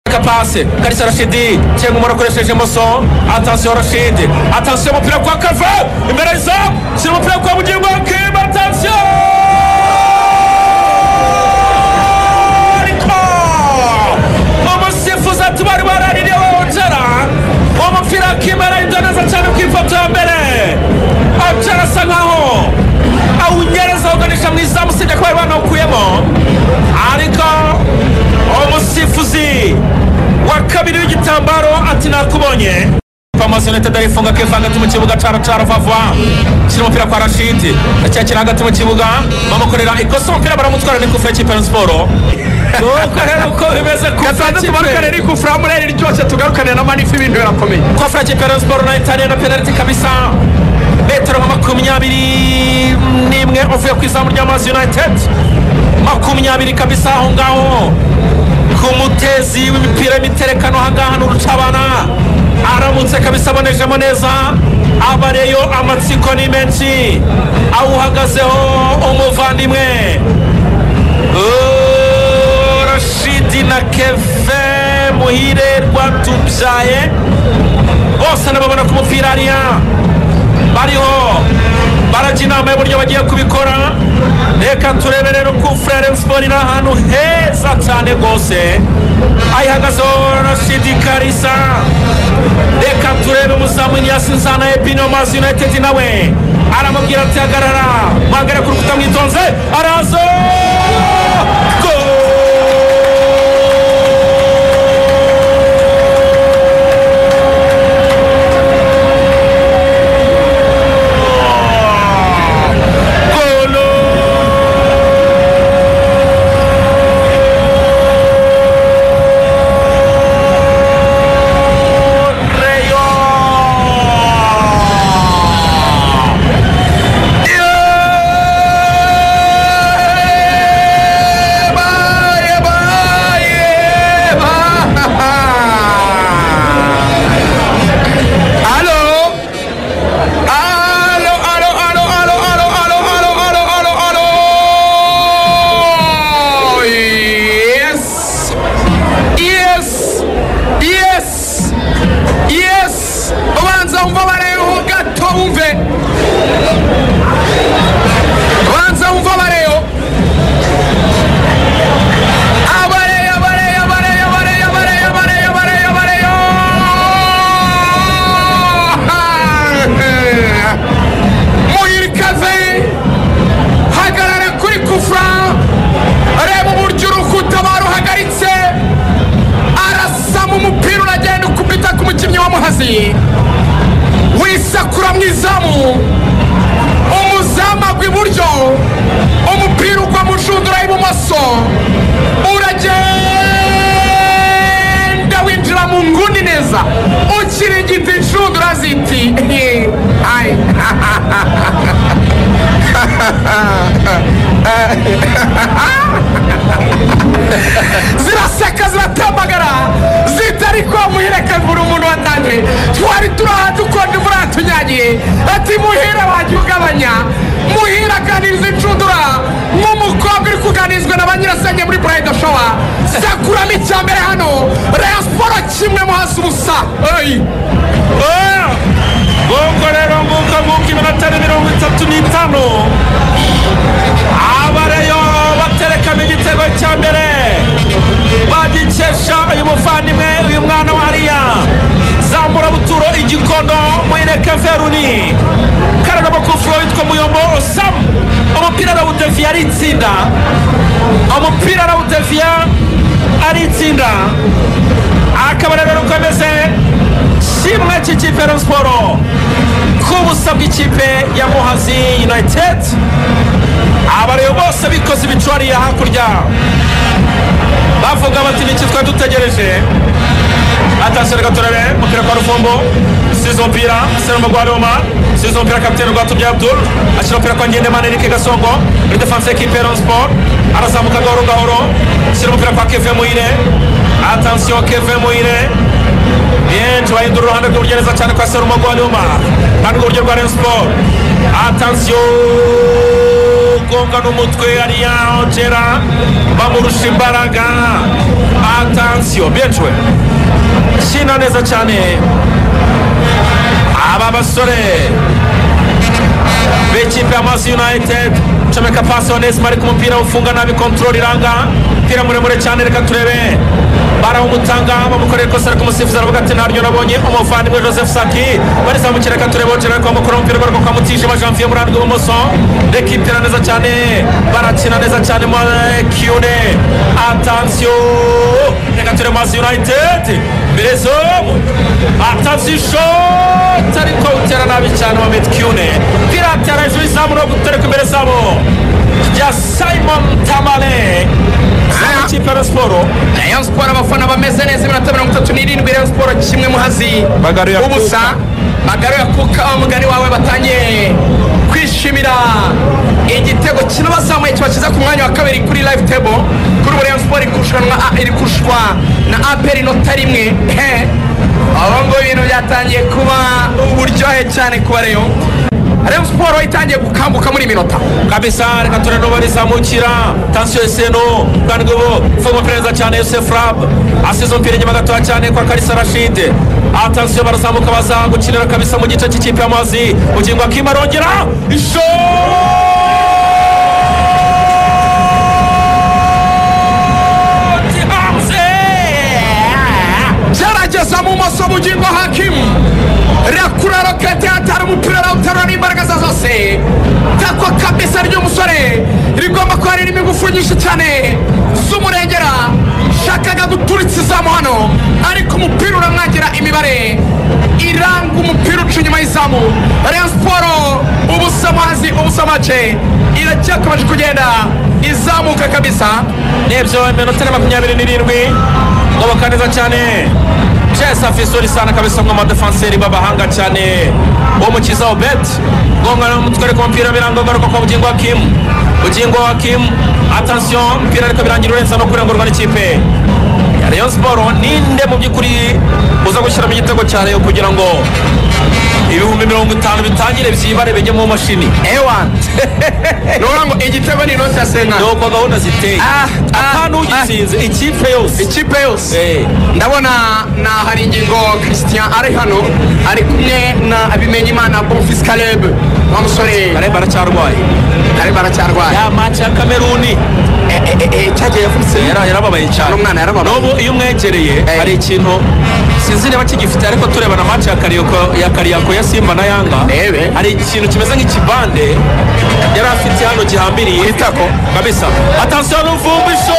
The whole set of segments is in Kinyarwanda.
Passe, Kalisa Rashidi, chega uma reconhecimento emoção. Atenção Rashidi, atenção para o Café, Imberiza, se não para o Cabo de Banque, atenção! Vamos se fuzar tu barbarari de Ojara. Vamos virar aqui para Indonésia, chama que foi também. Ojara Sangaho. A Unheiras organiza Nizam se declara no Kuyemo. Ariko, umusifuzi wa kabiri w'igitambaro ati nakubonye Famasi United arifunga Keva hagati mu kibuga cara vava kiri umupira kwa Rashid acyakira hagati mu kibuga bamukorera ikosa umupira baramutwara ni kufra cy'Iperon Sport uko bimeze kufra cy'Iperon ni kufra mureri ryose tugarukane na Manifi ibintu birakomeye kufra cy'Iperon Sport na Italia na penalty kabisa metero 21 uvuye ku izamu rya Famasi United 20 kabisa aho ngaho kumutezi w'imipira y'imiterekano hangaha n'urucabana aramutse kabisa abonejemo neza abareyo amatsiko ni menshi awuhagazeho umuvandimwe Rashidi na Keve Muhire Rwatubyaye bose nababona ku mupira ariya bariho barajya inama y'uburyo bagiye kubikora reka turebe rero ku Frere Sport iri ahantu heza cyane rwose ayihagazeho Rashidi Kalisa reka turebe umuzamu Nyasinzana Epino Famasi United nawe aramubwira ati hagarara mwagare ku rukuta mwitonze arazo wisakura mwizamu umuzama gw'iburyo umupira ugwa mu nshundura y'ibumoso uragenda winjira mu nguni neza ukirigita inshundura ziti ai ziraseka ziratambagara zitari kwa Muhire buri umuntu watanje twari turahatu konde muratunyagiye ati Muhire wagiye ugabanya Muhire aganiriza inshundura nk'umukobwa uri kuganizwa n'abanyirasenge muri Pride Shower sakuramo icyambere hano Rayon Sport kimwe mu hasi ubusa Bongo rero nguka iminota 35 abareyo batereka igitego cya mbere bagikesha uyu muvandimwe uyu mwana wa hariya Zambura Buturo igikondo Muhire Kaveruni karana bakufuro witwa Muyombo Sam umupira arawudevia aritsinda umupira arawudevia aritsinda akaba rero komeze kimwe cy'ikipe ya Sport kubusa bw'ikipe ya Muhazi United abareyo bose bikoze ibicwariya hakurya bavuga bati niki twa dutegereje atasere gatorebe mupira kwa Rufombo sizo mpira Selma Gwaroma sizo mpira kapiteni Rwatubyaye Abdul ashira mpira kwa Ngendemana Eric Gasongo muri defense y'equipe ya Sport arazamuka gahoro ashira mpira kwa Keve Muhire attention Keve Muhire bien twahindura uruhande rw'urugereza cyane kwa Selma Gwaroma kandi urugero rwa Rayon Sport attention gonga n'umutwe ariya Ojera bamurusha imbaraga Attention, bien joué. Kina neza cyane aba basore b'ikipe ya Manchester United. Comeka pasi Onesimo ari ku mupira ufunga nabi, control iranga, mpira muremure cyane, reka turebe barawumutanga bamukorera ikosa ariko umusifuzi aravuga ati ntaryo nabonye. Umuvandimwe Joseph Saki barizamukira, reka turebe ongera ariko bamukora umupira rwo kwa Mutijima Janvier Murandwa ibumoso, rekipira neza cyane, barakina neza cyane Kiune. Attention, reka turebe Manchester United Berezomu, attention shot ariko utera nabi cyane Mohamed Kiune, pirate arajwe izamu no gutereka imbere zabo ya Simon Tamale. Ikipe ya Sport Rayon Sport abafana bameze neza, iminota 37 Rayon Sport kimwe muhazi ubusa. Bagaro yakuka umugani wawe batangiye kwishimira igitego kino bazamuye kibakiza ku mwanya wa kabiri kuri live table. Kuri Rayon Sport iri kushwa na APR inota rimwe. Abongo ibintu byatangiye kuba uburyohe cyane ku Rayon. Rayon Sport itangiye gukambuka muri minota kabisa, reka tureno barizamukira. Tension Seno kandi go fomo pereza cyane Youssef Rab asizo mpira nyuma gato cyane kwa Kalisa Rashid. Attention barazamuka bazagukinira kabisa mu gice cy'ikipe y'amazi, ugingwa kimarongera isho gerageza mu maso bugingo Hakim rakura rokete atari umupira rawuterura n'imbaraga zose. Takwa kabisa ry'umusore rigomba kuba ririmo ingufu nyinshi cyane z'umurengera, shakaga guturitsa izamu hano ariko umupira uramwagira imibare iranga umupira uca inyuma y'izamu. Rayon Sport ubusamazi ubusamace iracyakomeje kugenda izamuka kabisa. Nebyo iminota 27 ngoboka neza cyane. Chesa Fisori sana kabisa mwa defenseur babahanga cyane umukiza Obet gonga mutwere ku mpira birango garuka kwa Bugingo Hakim. Attention, mpira ariko birangira urenza no kurengurwa n'ikipe ya Rayon Sport. Ninde mu byukuri uza gushyira mu gitego cya Rayon kugira ngo ibihumbi 50 bitangire byibare bijye mu mashini ewan nora ngo igitego ni nota senga nuko gahunda ziteye ahantu ugisinze ikipe yose ndabona na hari ingingo Christian ari hano ari kumwe na Abimenyimana Bonfils Caleb bamusore Caleb aracyarwaye ya match ya Cameroon cyagiye yafutse yarababaye cyane umwana yarababaye. Nobu iyo umwegereye hari ikintu sinzi niba kigifite, ariko tureba na match ya Kariyako ya Simba na Yanga hari ikintu kimeze nk'ikibande yari afite hano gihambiriye itako kabisa. Attention n'uvumbisho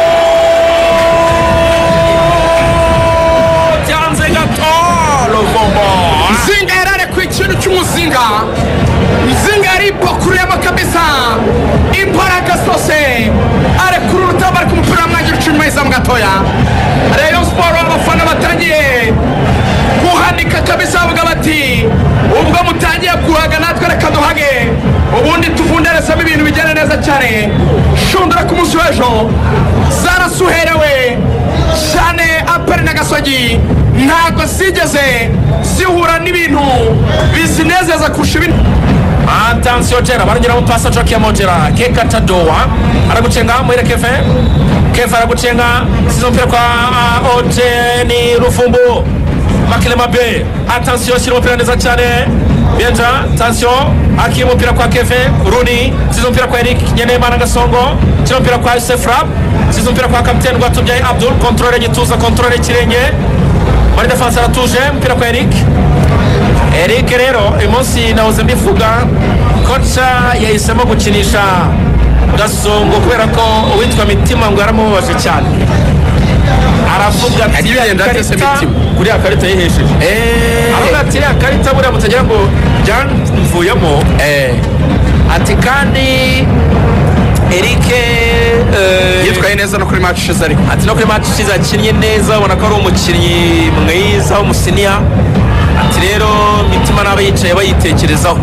cyanze gato Lovombo Nzinga yarare ku ikintu cy'umuzinga. Nzinga yari pokurema kabisa imbaraga zose are kuri urutamba ariko umupira wamwangira uca inyuma y'izamu gatoya. Rayon Sport abafana batangiye guhanika kabisa bavuga bati ubwo mutangiye guhaga natwe reka duhage ubundi tuvunderesemo ibintu bigenda neza cyane. Shundura ku munsi w'ejo zarasuherewe cyane APR na Gasogi ntabwo zigeze zihura n'ibintu bizinezeza kurusha ibintu. Attention Jera barongera mu pasa Joki ya Mojera Keka Tadoa aragucenga muhire Kefa aragucenga sizo mpira kwa Ojeni Rufumbu Makile Mabe. Attention shyira umupira neza cyane Bienja. Attention akiye umupira kwa Keve Runi sizo mpira kwa Eric Nyenemana Gasongo, shyira umupira kwa Youssef Rab, sizo mpira kwa kapiteni Rwatubyaye Abdul, controle gituza controle kirenge muri defense aratuje, mpira kwa Eric rero umunsi nahoze mbivuga kocha yahisemo gukinisha Gasongo kubera ko uwitwa Mitima ngo yaramubabaje cyane, aravuga ati kuri akarita yihesheje aravuga ati akarita buriya mutagira ngo byanvuyemo ati kandi Eric yitwaye neza no kuri match ishize, ariko ati no kuri match ishize akinnye neza, ubona ko ari umukinnyi mwiza w'umusiniya. Ati rero Mitima n'aba yicaye bayitekerezaho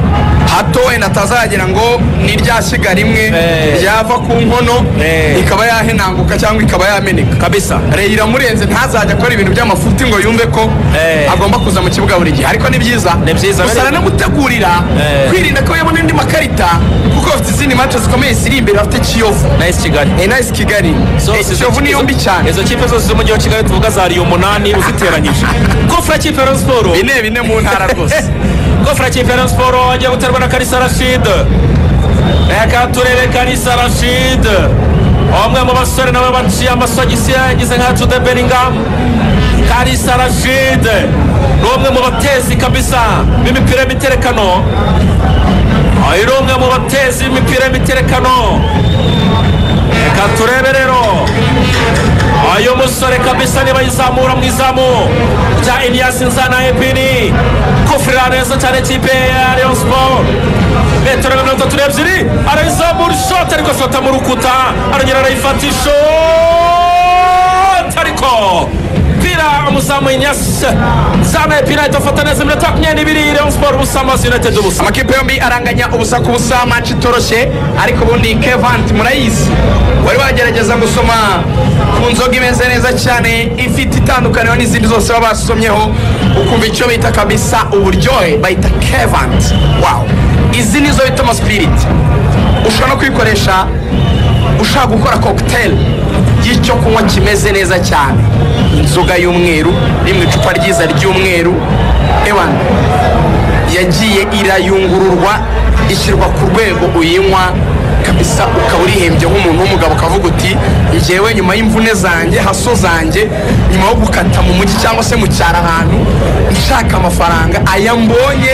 hato wenda atazagira ngo ni rya shiga rimwe ryava ku nkono ikaba yahenanguka cyangwa ikaba yameneka kabisa. Reyira murenze ntazajya akora ibintu by'amafuti ngo yumve ko agomba kuza mu kibuga buri gihe, ariko ni byiza gusa no gutegurira kwirinda ko yabona indi makarita kuko bafite izindi match zikomeye ziri imbere, bafite Kiyovu Nice Kigali Kiyovu ni yombi cyane. Izo kipe zose z'umujyi wa Kigali tuvuga zari 8 uziteranyije. Kofra kipe ya Sport bine mu ntara rwose. Kofra kipe ya Sport agiye guterwa na Kalisa Rashid. Reka turebe Kalisa Rashid, umwe mu basore nawe baciye amasogisi yagize nka Jude Bellingham. Kalisa Rashid ni umwe mu batezi kabisa b'imipira y'imiterekano, ari umwe mu batezi b'imipira y'imiterekano. Reka turebe rero ayo musore kabisa niba yizamura mu izamu rya Elias Nzana Epini. Kofra neza cyane kipe ya Rayon Sport, metero 32 arayizamura shot ariko shota mu rukuta, arongera arayifata shot ariko pira umuzamu Elias Nzana Epini itafata neza iminota 22. Rayon Sport busa Manchester United ubusa. Amakipe yombi aranganya ubusa ku busa, match itoroshye ariko ubundi Kevant murayizi wari wagerageza gusoma ku nzoga imeze neza cyane ifite itandukaniro n'izindi zose baba basomyeho ukumva icyo bita kabisa uburyohe bayita Kevant. Wow, izi nizo bita spirit, ushobora no kwikoresha ushaka gukora cocktail y'icyo kunywa kimeze neza cyane. Inzoga y'umweru rimwe icupa ryiza ry'umweru ewan yagiye irayungururwa ishyirwa ku rwego uyinywa kabisa ukaba urihembye nk'umuntu w'umugabo ukavuga uti njyewe nyuma y'imvune zanjye haso zanjye nyuma yo gukata mu mujyi cyangwa se mu cyaro ahantu nshaka amafaranga aya mbonye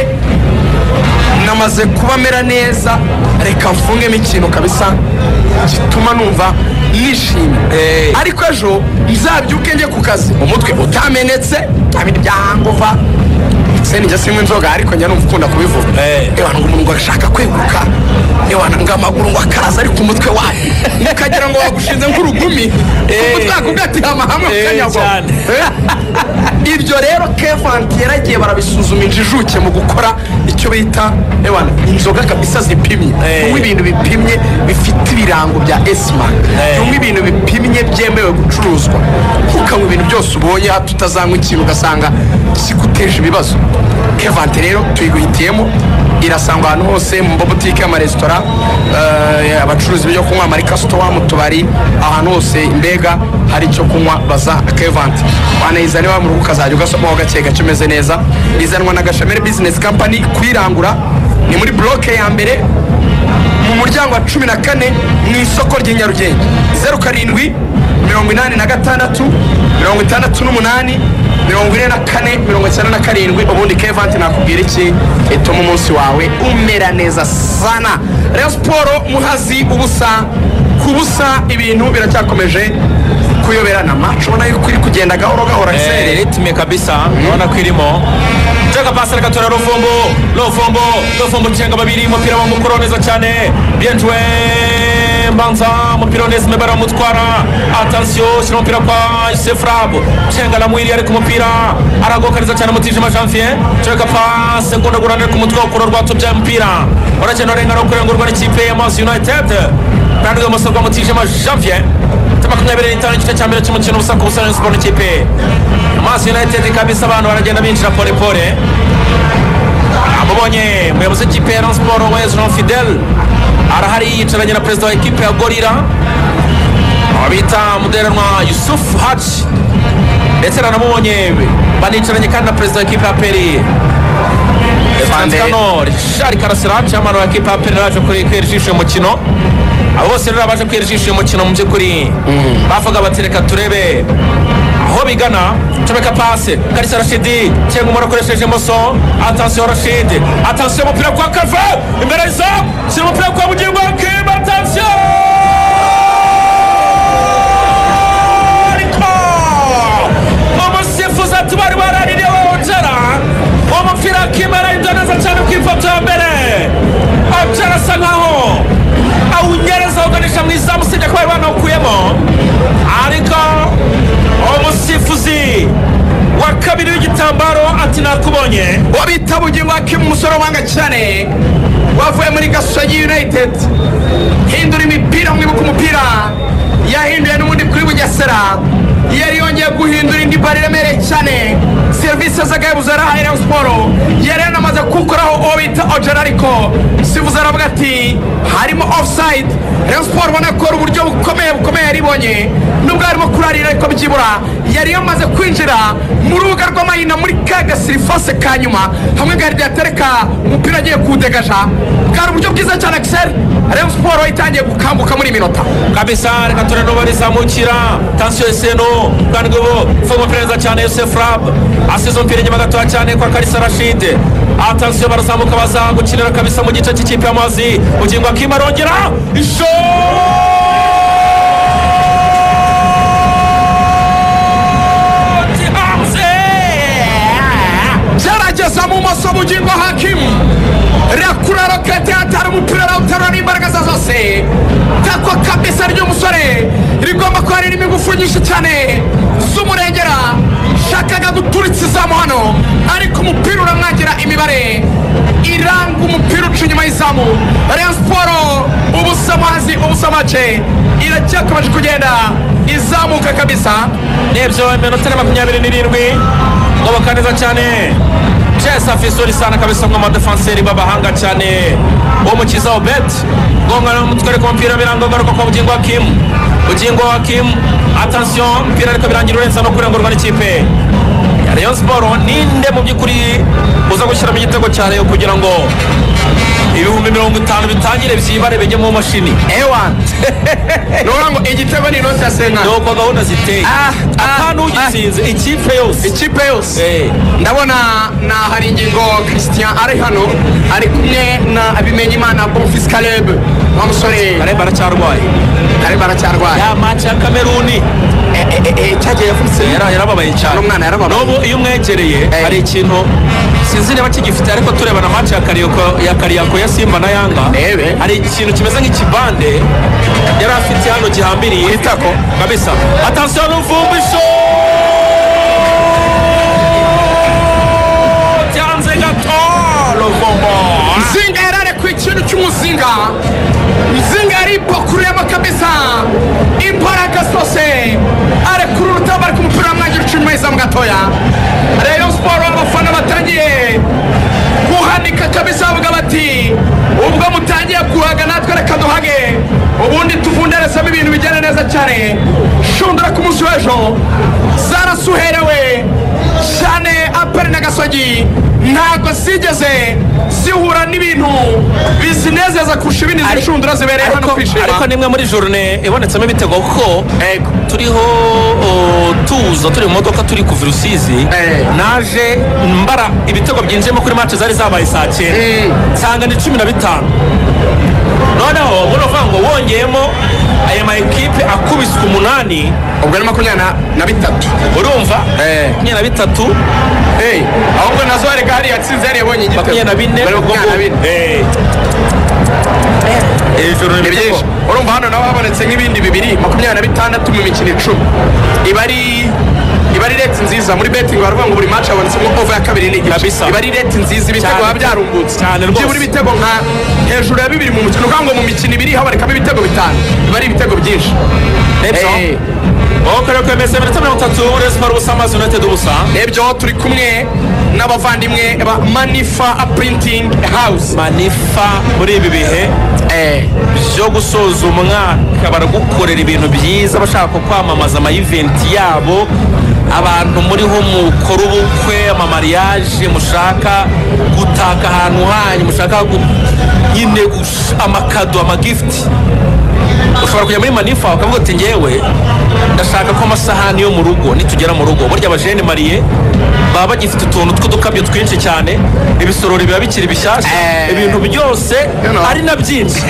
namaze kuba mera neza, reka mfungemo ikintu kabisa gituma numva nishimye. Ariko ejo nzabyuke njye ku kazi umutwe utamenetse abindi byahangova njya sinywa inzoga ariko njya numva ukunda kubivuga. Ewana ngo umuntu ngo ashaka kweguka, ewana ngo amaguru ngo akaza ariko umutwe wayo ukagira ngo wagushinze nk'urugumi umutwe akugatiye amahame ukanyagwa. Ibyo rero Kevant yaragiye barabisuzuma injijuke mu gukora icyo bita ewana inzoga kabisa zipimye, kuko ibintu bipimye bifite ibirango bya Esman, kuko ibintu bipimye byemewe gucuruzwa, ukanywa ibintu byose ubonye tutazanywa ikintu ugasanga kiguteje ibibazo. Kevant rero tuyiguhitiyemo, irasangwa ahantu hose mu boutique y'amaresitora, abacuruzi byo kunywa muri kasitowa, mu tubari, ahantu hose mbega hari icyo kunywa baza Kevant. Wanayizane wa mu rugo ukazajya ugasomaho gake gake umeze neza. Izanwa na Gashamere Business Company, kwirangura ni muri bloke ya mbere mu muryango wa 14 mu isoko ry'i Nyarugenge. 07 86 68 44 ubundi Kevant nakubwira iki ituma umunsi wawe umera neza sana. Rayon Sport muhazi ubusa kubusa, ibintu biracyakomeje kuyoberana, match ubona yuko iri kugenda gahoro gahoro ritme kabisa, ubona ko irimo Jaga pasa rekatora Lofombo chenga babiri umupira wa mukuru neza cyane Bientwe Mbanza umupira neza mebara mutwara, attention shira umupira kwa Sefrabo chenga la mwiri ari ku mupira aragoka neza cyane Mutijima Janvier Jaga pasa ngondo gurana ku mutwe ukuro rwato bya mpira uracyo renga no kurengurwa n'ikipe ya Manchester United kandi umusoko wa Mutijima Janvier makumyabiri n'itanu igice cya mbere cy'umukino ubusa ku busa Sport n'ikipe Manchester United kabisa, abantu baragenda binjira pole pole. Amubonye umuyobozi w'ikipe ya Rayon Sport Jean Fidel arahari yicaranye na perezida wa ekipe ya Gorira abita Muderanwa Yusuf Haji, ndetse nanamubonye banicaranye kandi na perezida wa ekipe ya Peri Kano Richard Karasira, cyamano wa ekipe ya Peri yaje kuri kwijisho umukino. Abo bose rero baje kwijisho umukino mu by'ukuri bavuga bati reka turebe aho bigana. Chomeka pase Kalisa Rashidi chenga umara koresheje moso, attention Rashid, attention umupira kwa Kava imbere izo sira umupira kwa Bugingo Kim, attention umusifuzi ati bari baraririye wongera umupira Kimara indonaza cyane kw'ifoto ya mbere Ojera asa nkaho awunyereza uganisha mu izamu sijya kuba banawukuyemo, ariko umusifuzi wa kabiri w'igitambaro ati nakubonye wabibonye wabita Bugingo Hakim umusore wanga cyane wavuye muri Gasogi United hindura imipira mwibuka umupira yahinduye n'ubundi kuri Bugesera yari yongeye guhindura indi bari remereye cyane serivisi zagaye zarahaye Rayon Sport yari yanamaze kukoraho uwo bita Ojera ariko sivuze aravuga ati harimo offside. Rayon Sport ubona ko uburyo bukomeye yaribonye nubwo harimo kurarira ariko byibura yari yamaze kwinjira mu rubuga rw'amahina muri kaga sirifase ka nyuma hamwe gari yatereka umupira agiye kudegaja bwari uburyo bwiza cyane Axel. Rayon Sport itangiye gukambuka muri minota kabisa. Reka tureno barizamukira tension eseno kandi ngo fomo pereza cyane Yosef Rab asizo mpira nyuma gato cyane kwa Kalisa Rashid. Attention barazamuka bazagukinira kabisa mu gice cy'ikipe y'Amazi. Bugingo Hakim arongera isho jarageza mu maso Bugingo Hakim rakura rokete atari umupira rawutarura imbaraga zose takwa kabisa ry'umusore rigomba kuba ririmo ingufu nyinshi cyane z'umurengera shakaga guturitsa izamu hano ariko umupira uramwagira imibare iranga umupira uca inyuma y'izamu. Rayon Sport ubusamazi ubusamace iracyakomeje kugenda izamuka kabisa. Nebyo iminota 27 ngoboka neza cyane Jessa Fisori sana kabisa mu defenseur babahanga cyane umukiza Obet gonga n'umutwe ko mpira birango garuka kwa Bugingo Hakim. Bugingo Hakim attention mpira ariko birangira urenza no kurengurwa n'ikipe ya Rayon Sport. Ninde mu byukuri uza gushyira mu gitego cyane kugira ngo ibihumbi 50 bitangire byibare bijye mu mashini ewan nora ngo igitego ni nota senga no kwa gahunda ziteye atanu gitsinze ikipe yose ndabona na hari ingingo Christian ari hano ari kumwe na Abimenyimana Bonfils Caleb bamusore Caleb aracyarwaye ya match ya Cameroon cyagiye yafutse yarababaye cyane umwana yarababaye n'ubu iyo umwegereye hari ikintu sinzi niba kigifite ariko tureba na match ya Kariyako ya Simba na Yanga hari ikintu kimeze nk'ikibande yari afite hano gihambiriye itako kabisa. Attention n'uvumbisho cyanze gato Luvumbo Nzinga yarare ku ikintu cy'umuzinga Nzinga aripo kurema kabisa imbaraga zose are kuruta bari ku mupira w'amaguru cyuma izamu gatoya. Rayon Sport abafana batangiye kuhanika kabisa bavuga bati ubwo mutangiye kuhaga natwe reka duhage ubundi tuvunderesamo ibintu bijyana neza cyane. Shundura ku munsi w'ejo zarasuherewe cyane apari na Gasogi ntago zigeze zihura n'ibintu bizinezeza kurusha ibindi zishundura zibereye hano kwishima. Ariko nimwe muri journée ibonetsemo ibitego ko turiho tuza turi mu modoka turi kuva Rusizi naje mbara ibitego byinjemo kuri match zari zabaye saa 9 nsanga ni 15 noneho urumva ngo wongeyemo aya ma equipe akubiswe 8 ubwo ari 23 urumva 23 ahubwo nazo ari gari yatsinze yari yabonye igitego 24 ejoro n'ibyo urumva hano naho habonetse nk'ibindi bibiri 26 mu mikino 10 iba ari rate nziza muri betting baravuga ngo buri match abonetsemo over ya kabiri n'igice iba ari rate nziza ibitego byarumbutse cyane rwose buri bitego nka hejuru ya 2 mu mukino kandi ngo mu mikino 2 habonekamo ibitego 5 iba ari ibitego byinshi. Okere kwemeza 33 Rayon Sport Busamazi United ubusa. Nebyo turi kumwe n'abavandimwe ba Manifa Printing House. Manifa muri ibi bihe byo gusoza umwaka baragukorera ibintu byiza bashaka kwamamaza ama event yabo abantu muri ho mukora ubukwe ama mariage mushaka gutaka ahantu hanyu mushaka nyine amakado ama gift ushobora kujya muri Manifa ukavuga ati ngewe ndashaka ko amasahani yo mu rugo nitugera mu rugo burya abajene mariye baba bagifite utuntu tw'udukabyo twinshi cyane ibisorori biba bikiri bishyashya ibintu byose ari na byinshi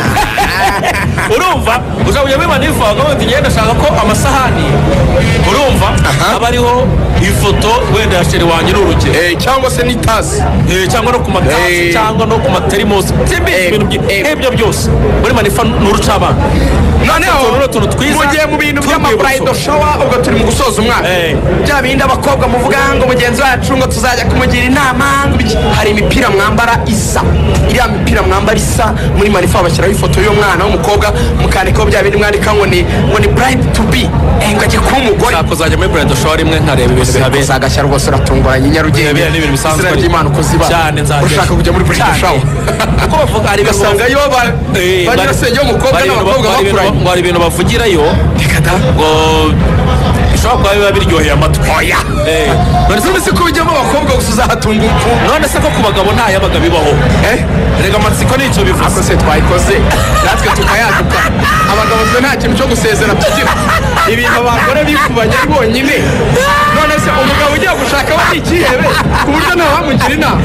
urumva ushobora kujya muri Manifa ukavuga ati ngewe ndashaka ko amasahani urumva aba ariho ifoto wenda ya sheri wanjye n'urugero cyangwa se n'itasi cyangwa no ku matasi cyangwa no ku materimosi ibintu byose muri Manifa n'urucabana noneho mugiye mu bintu by'amabride shower ubwo turi mu gusoza umwaka bya bindi abakobwa muvuga ngo mugenzi wacu ngo tuzajya kumugira inama hari imipira mwambara isa iriya mipira mwambara isa muri manifa bashyiraho ifoto y'umwana w'umukobwa mukandikaho bya bindi mwandika ngo ni bride to be ngo ajye kuba umugore kuzajya muri bride shower imwe nkareba ibintu bihabera uzagashya rwose uratunguranye Nyarugenge n'ibintu bisanzwe izina ry'Imana uko ziba cyane ushaka kujya muri bride shower kuko bavuga hari ibintu basanga yo banyura senge y'umukobwa n'abakobwa bakuranye ngo hari ibintu bavugirayo ngo bishobora kuba biba biryoheye amatwi oya none se ko bijyamo abakobwa gusa uzahatunga umfu none se ko ku bagabo nta yabaga bibaho rega amatsiko nicyo bivuze ako se twayikoze natwe tukayaduka abagabo twe nta kintu cyo gusezera tugira ibintu abagore bikubanye ari bonyine none se umugabo ugiye gushaka we n'ikihebe ku buryo ntawe wamugira inama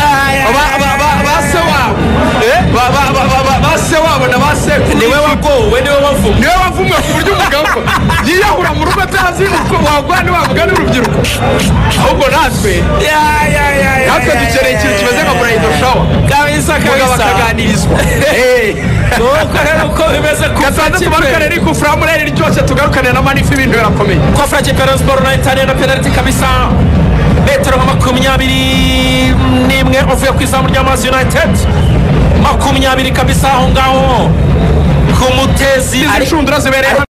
base wabo base wabo na base niwe wagowe niwe wavumwe ku buryo umugabo yiyahura mu rugo atazi uko wagwa niwavuga n'urubyiruko ahubwo natwe dukeneye ikintu kimeze nka bride shower kabisa bakaganirizwa nuko rero uko bimeze ku gatandatu tubarukane ari ku framureri ryose tugarukane na manifa ibintu birakomeye kwa Frank Perez Sport na Italiya na penalty kabisa metero 21 uvuye ku izamu rya Manchester United 20 kabisa aho ngaho ku mutezi ari shundura zibereye